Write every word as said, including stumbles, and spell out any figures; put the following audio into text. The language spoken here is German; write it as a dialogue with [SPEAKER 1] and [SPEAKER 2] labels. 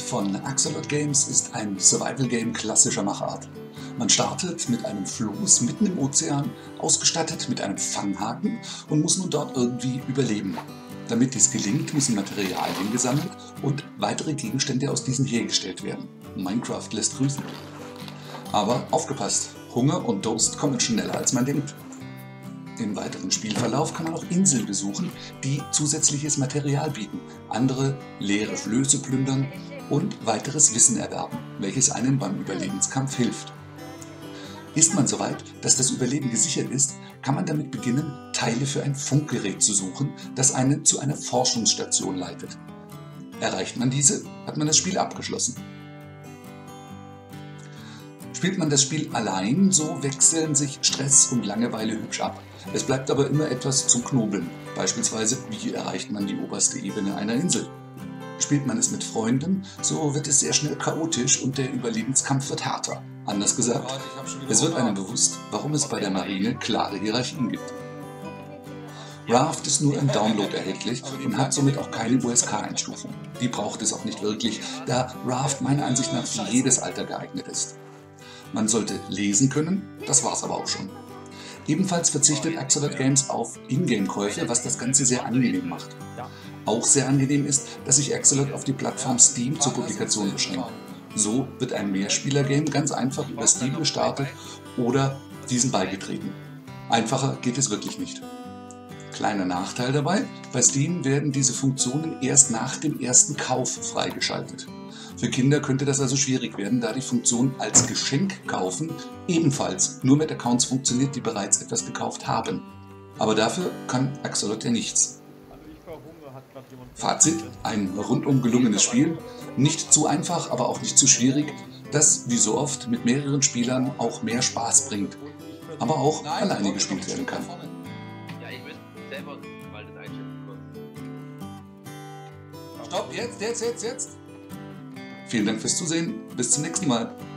[SPEAKER 1] von Axolot Games ist ein Survival-Game klassischer Machart. Man startet mit einem Floß mitten im Ozean, ausgestattet mit einem Fanghaken und muss nun dort irgendwie überleben. Damit dies gelingt, müssen Materialien gesammelt und weitere Gegenstände aus diesen hergestellt werden. Minecraft lässt grüßen. Aber aufgepasst, Hunger und Durst kommen schneller als man denkt. Im weiteren Spielverlauf kann man auch Inseln besuchen, die zusätzliches Material bieten, andere leere Flöße plündern und weiteres Wissen erwerben, welches einem beim Überlebenskampf hilft. Ist man soweit, dass das Überleben gesichert ist, kann man damit beginnen, Teile für ein Funkgerät zu suchen, das einen zu einer Forschungsstation leitet. Erreicht man diese, hat man das Spiel abgeschlossen. Spielt man das Spiel allein, so wechseln sich Stress und Langeweile hübsch ab. Es bleibt aber immer etwas zum Knobeln, beispielsweise wie erreicht man die oberste Ebene einer Insel. Spielt man es mit Freunden, so wird es sehr schnell chaotisch und der Überlebenskampf wird härter. Anders gesagt, es wird einem bewusst, warum es bei der Marine klare Hierarchien gibt. Raft ist nur im Download erhältlich und hat somit auch keine U S K-Einstufung. Die braucht es auch nicht wirklich, da Raft meiner Ansicht nach für jedes Alter geeignet ist. Man sollte lesen können, das war's aber auch schon. Ebenfalls verzichtet Axolot Games auf Ingame-Käufe, was das Ganze sehr angenehm macht. Auch sehr angenehm ist, dass sich Axolot auf die Plattform Steam zur Publikation beschränkt. So wird ein Mehrspieler-Game ganz einfach über Steam gestartet oder diesen beigetreten. Einfacher geht es wirklich nicht. Kleiner Nachteil dabei, bei Steam werden diese Funktionen erst nach dem ersten Kauf freigeschaltet. Für Kinder könnte das also schwierig werden, da die Funktion als Geschenk kaufen ebenfalls nur mit Accounts funktioniert, die bereits etwas gekauft haben. Aber dafür kann Axolot ja nichts. Fazit: ein rundum gelungenes Spiel, nicht zu einfach, aber auch nicht zu schwierig, das wie so oft mit mehreren Spielern auch mehr Spaß bringt, aber auch alleine gespielt werden kann.
[SPEAKER 2] Ja, ich müsste selber mal das einschätzen.
[SPEAKER 1] Stopp, jetzt, jetzt, jetzt, jetzt! Vielen Dank fürs Zusehen, bis zum nächsten Mal.